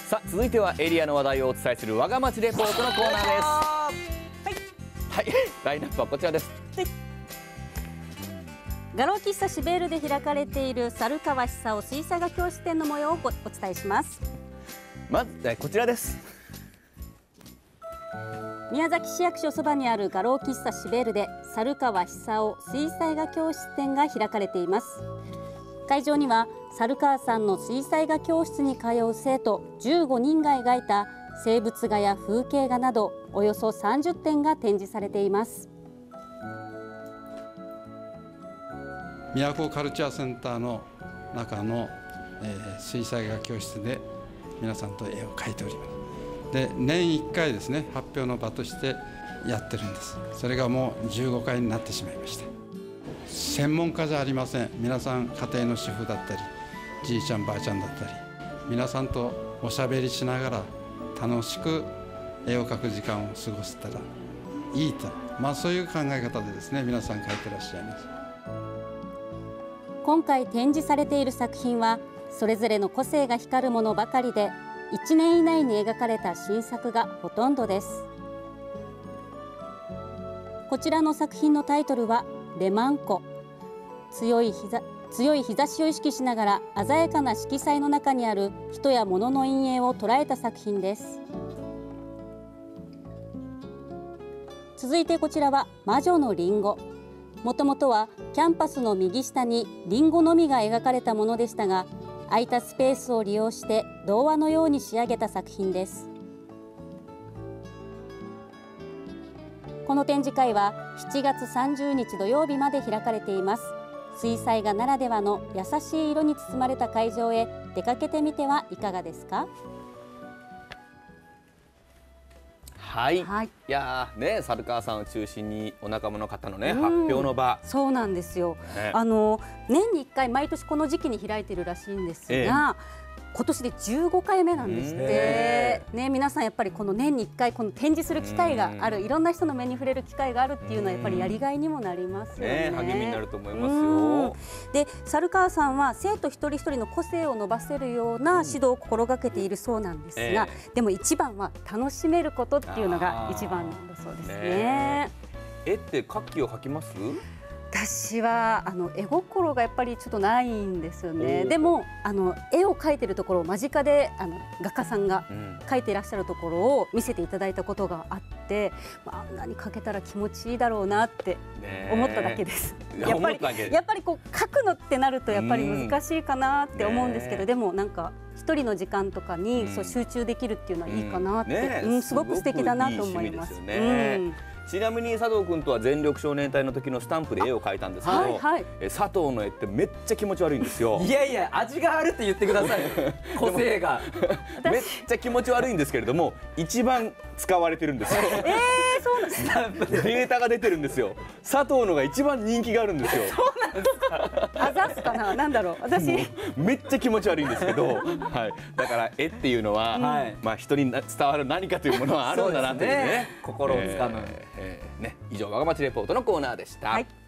さあ続いてはエリアの話題をお伝えする我が町レポートのコーナーです。はい、ラインナップはこちらです。 画廊喫茶シベールで開かれている猿川久夫水彩画教室展の模様をお伝えします。 まずこちらです。 宮崎市役所そばにある画廊喫茶シベールで猿川久夫水彩画教室展が開かれています。会場には猿川さんの水彩画教室に通う生徒15人が描いた生物画や風景画などおよそ30点が展示されています。 宮古カルチャーセンターの中の、水彩画教室で皆さんと絵を描いております。で、年1回ですね、発表の場としてやってるんです。それがもう15回になってしまいました。専門家じゃありません。皆さん家庭の主婦だったりじいちゃんばあちゃんだったり皆さんとおしゃべりしながら楽しく絵を描く時間を過ごせたらいいと、そういう考え方でですね、皆さん描いてらっしゃいます。 今回展示されている作品はそれぞれの個性が光るものばかりで1年以内に描かれた新作がほとんどです。こちらの作品のタイトルはレマンコ。強い日差しを意識しながら鮮やかな色彩の中にある人や物の陰影を捉えた作品です。続いてこちらは魔女のリンゴ。もともとはキャンパスの右下にリンゴのみが描かれたものでしたが、空いたスペースを利用して童話のように仕上げた作品です。この展示会は7月30日土曜日まで開かれています。水彩画ならではの優しい色に包まれた会場へ出かけてみてはいかがですか。 はい、いやね、猿川さんを中心にお仲間の方のね、発表の場。 そうなんですよ、年に1回毎年この時期に開いてるらしいんですが、今年で15回目なんですって、皆さんやっぱりこの年に1回この展示する機会がある、いろんな人の目に触れる機会があるっていうのはやっぱりやりがいにもなりますよね。 励みになると思いますよ。 で、猿川さんは生徒一人一人の個性を伸ばせるような指導を心がけているそうなんですが、でも一番は楽しめることっていうのが一番なんだそうですね。 絵って描きを描きます？ 私は絵心がやっぱりちょっとないんですよね。でも絵を描いてるところを間近で画家さんが描いていらっしゃるところを見せていただいたことがあって、あんなに描けたら気持ちいいだろうなって思っただけです。やっぱりこう描くのってなるとやっぱり難しいかなって思うんですけど、でもなんか一人の時間とかにそう集中できるっていうのはいいかなって、すごく素敵だなと思います。 ちなみに佐藤君とは全力少年隊の時のスタンプで絵を描いたんですけど、佐藤の絵ってめっちゃ気持ち悪いんですよ。 いやいや、味があるって言ってくださいよ。個性がめっちゃ気持ち悪いんですけれども、一番使われてるんですよ。 そうなんですか。 データが出てるんですよ。佐藤のが一番人気があるんですよ。 そうなんですか。あざすかな、なんだろう、私めっちゃ気持ち悪いんですけど、だから絵っていうのは、人に伝わる何かというものはあるんだなというね、 心をつかむ。 以上、我が町レポートのコーナーでした。